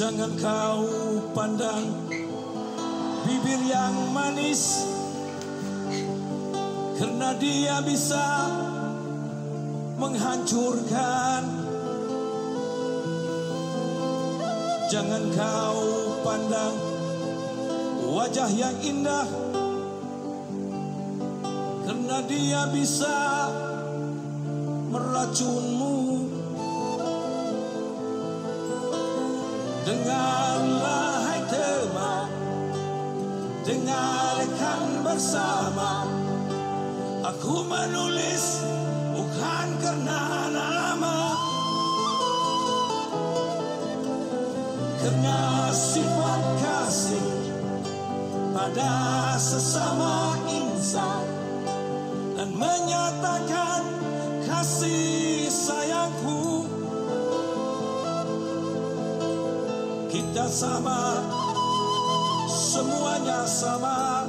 Jangan kau pandang bibir yang manis, karena dia bisa menghancurkan. Jangan kau pandang wajah yang indah, karena dia bisa meracunmu. Dengarlah hai teman, dengarkan bersama. Aku menulis bukan karena nama, karena sifat kasih pada sesama insan, dan menyatakan kasih sayangku. Kita sama, semuanya sama.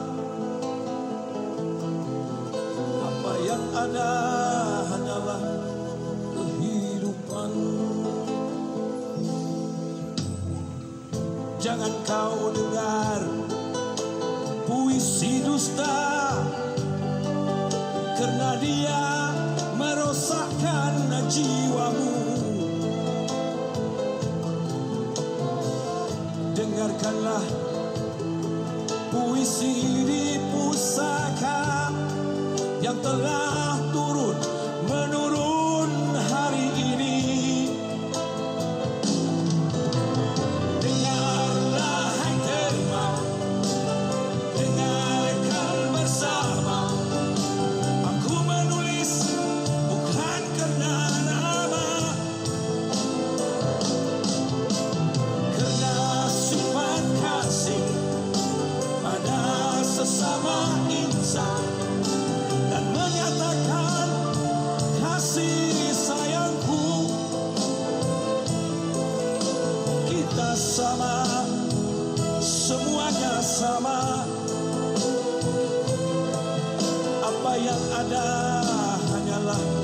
Apa yang ada hanyalah kehidupan. Jangan kau dengar puisi dusta, karena dia merosakkan jiwamu. Dengarkanlah puisi di pusaka yang telah turun menurun hari ini. Dengarlah hai teman, dengarkan bersama. Aku menulis bukan karena nama, karena sifat kasih pada sesama insan, dan menyatakan kasih sayangku. Kita sama, semuanya sama. Apa yang ada hanyalah